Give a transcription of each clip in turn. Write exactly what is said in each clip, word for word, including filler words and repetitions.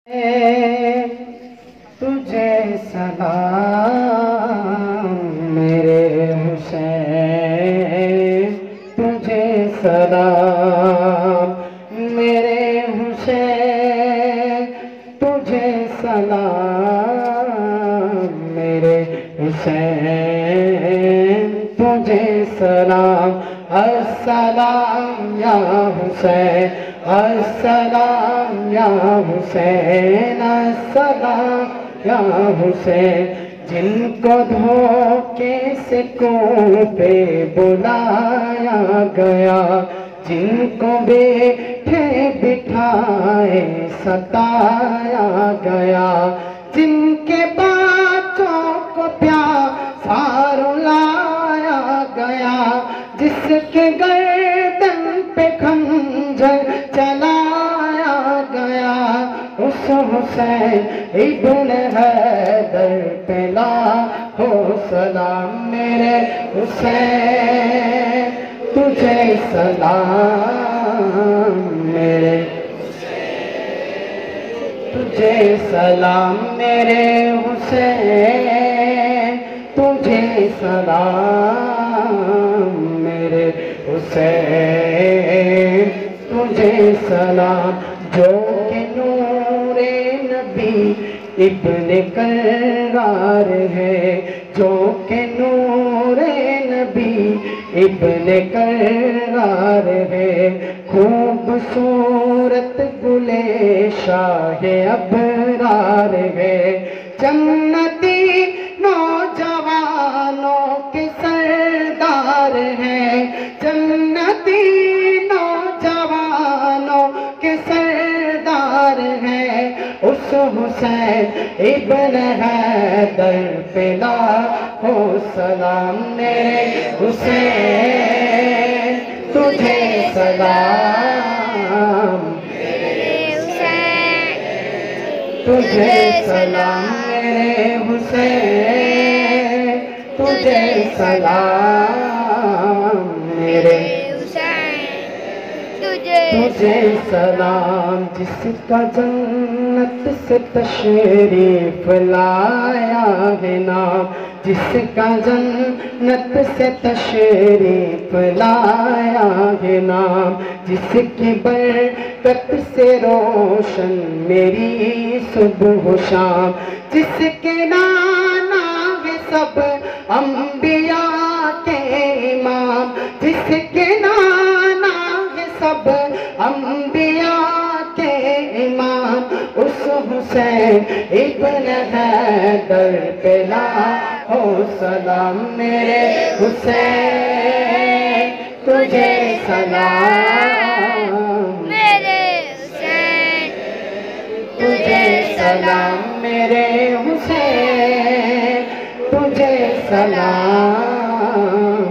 तुझे सलाम मेरे हुसैन, तुझे सलाम मेरे हुसैन, तुझे सलाम मेरे हुसैन, तुझे सलाम। अस्सलाम या हुसैन, अस्सलाम या हुसैन, अस्सलाम या हुसैन। जिनको धोखे से कोपे बुलाया गया, जिनको बैठे बिठाए सताया गया, जिनके बातों को प्यासा रुलाया गया, जिसके गर्दन पे खंजर चलाया गया, उस हुसैन इब्न हैदर पे लाखो सलाम मेरे हुसैन, तुझे सलाम मेरे हुसैन, तुझे सलाम मेरे हुसैन, तुझे सलाम मेरे हुसैन, तुझे सलाम। जो कि नूरे नबी इब्ने करार है, जो कि नूरे नबी इब्ने करार है, खूबसूरत गुले शाहे अबरार है, जन्नती नौजवानों के सरदार है, जन्नती नौजवानों के सरदार है, उस हुसैन इब्न हैदर पे लाखो सलाम मेरे हुसैन, तुझे सलाम मेरे हुसैन, तुझे सलाम मेरे हुसैन, तुझे सलाम मेरे तुझे सलाम। जिसका जन्नत से तशरीफ लाया है नाम, जिसका जन्नत से तशरीफ लाया है नाम, जिसकी बरकत से रोशन मेरी सुबह शाम, जिसके नाना है सब अंबिया के इमाम, जिसके नाना सब अंबिया के इमाम, उस हुसैन इब्न हैदर पे लाखो सलाम मेरे हुसैन, तुझे सलाम मेरे हुसैन, तुझे सलाम मेरे हुसैन, तुझे सलाम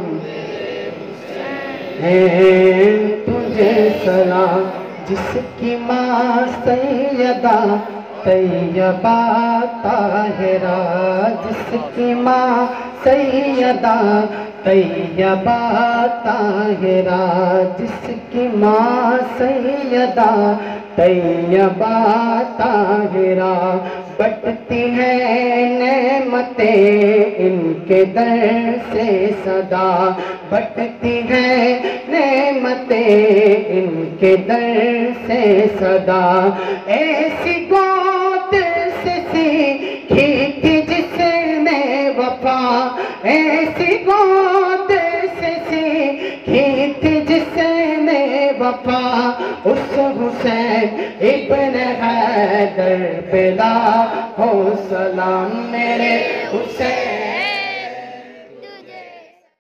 तुझे सलाम। जिसकी माँ सैयदा तैयबा ताहिरा, जिसकी माँ सैयदा तैयबा ताहिरा, जिसकी माँ सैयदा तैयबा ताहिरा, बटती है नेमतें इनके दर से सदा, बटती है नेमतें इनके दर से सदा। ऐसी गोद से सीखी थी जिसने वफा, ऐसी गोद से सीखी थी जिसने वफा, उस हुसैन इब्न हैदर पे लाखो सलाम मेरे हुसैन,